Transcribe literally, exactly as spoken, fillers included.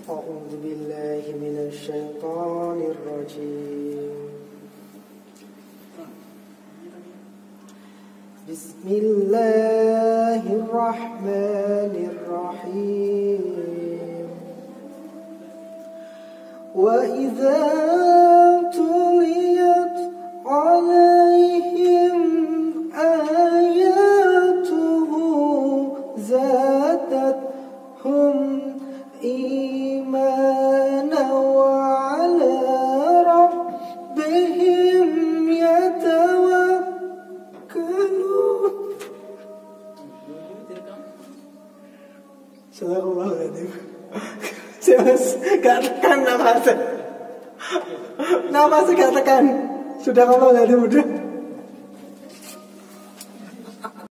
أعوذ بالله من الشيطان الرجيم بسم الله الرحمن الرحيم وإذا تليت عليهم آياته زادتهم إيمانا وعلى ربهم يتوكلون. Sadaqallahul-Adzim. Mas, gak tekan nafasnya. Nafasnya gak tekan. Sudah ngomong tadi udah.